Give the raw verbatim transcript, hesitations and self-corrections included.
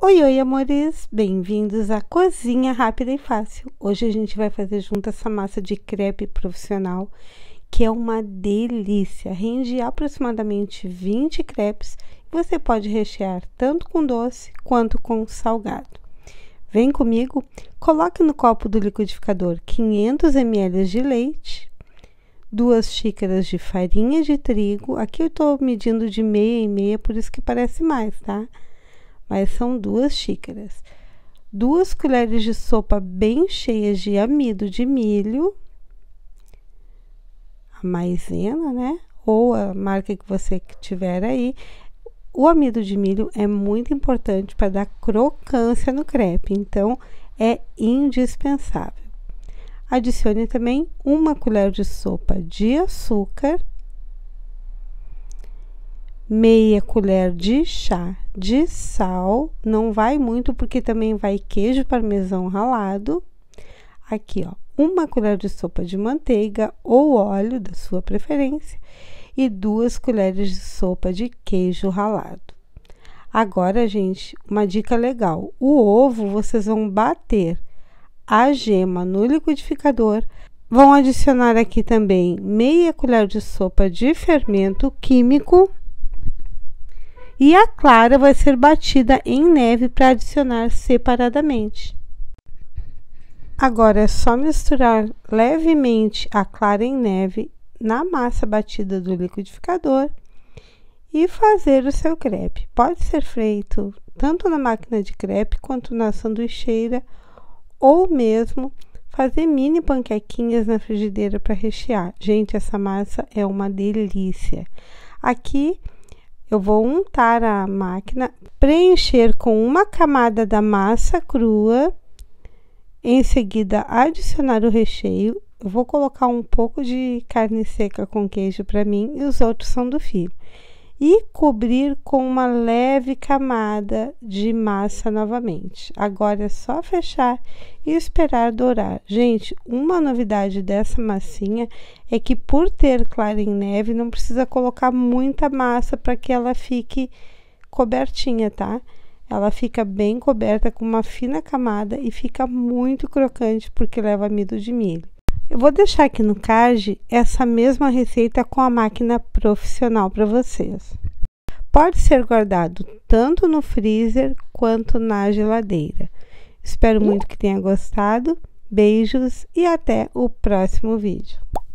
Oi, oi, amores! Bem-vindos à Cozinha Rápida e Fácil. Hoje a gente vai fazer junto essa massa de crepe profissional, que é uma delícia. Rende aproximadamente vinte crepes e você pode rechear tanto com doce quanto com salgado. Vem comigo, coloque no copo do liquidificador quinhentos mililitros de leite, duas xícaras de farinha de trigo. Aqui eu estou medindo de meia em meia, por isso que parece mais, tá? Mas são duas xícaras, duas colheres de sopa bem cheias de amido de milho, a maisena, né? Ou a marca que você tiver aí. O amido de milho é muito importante para dar crocância no crepe, então é indispensável. Adicione também uma colher de sopa de açúcar, meia colher de chá de sal, não vai muito porque também vai queijo parmesão ralado. Aqui, ó, uma colher de sopa de manteiga ou óleo da sua preferência e duas colheres de sopa de queijo ralado. Agora, gente, uma dica legal: o ovo vocês vão bater a gema no liquidificador. Vão adicionar aqui também meia colher de sopa de fermento químico. E a clara vai ser batida em neve para adicionar separadamente. Agora é só misturar levemente a clara em neve na massa batida do liquidificador e fazer o seu crepe. Pode ser feito tanto na máquina de crepe quanto na sanduicheira, ou mesmo fazer mini panquequinhas na frigideira para rechear. Gente, essa massa é uma delícia. Aqui eu vou untar a máquina, preencher com uma camada da massa crua, em seguida adicionar o recheio. Eu vou colocar um pouco de carne seca com queijo para mim e os outros são do filho. E cobrir com uma leve camada de massa novamente. Agora é só fechar e esperar dourar. Gente, uma novidade dessa massinha é que, por ter clara em neve, não precisa colocar muita massa para que ela fique cobertinha, tá? Ela fica bem coberta com uma fina camada e fica muito crocante porque leva amido de milho. Eu vou deixar aqui no card essa mesma receita com a máquina profissional para vocês. Pode ser guardado tanto no freezer quanto na geladeira. Espero muito que tenha gostado. Beijos e até o próximo vídeo.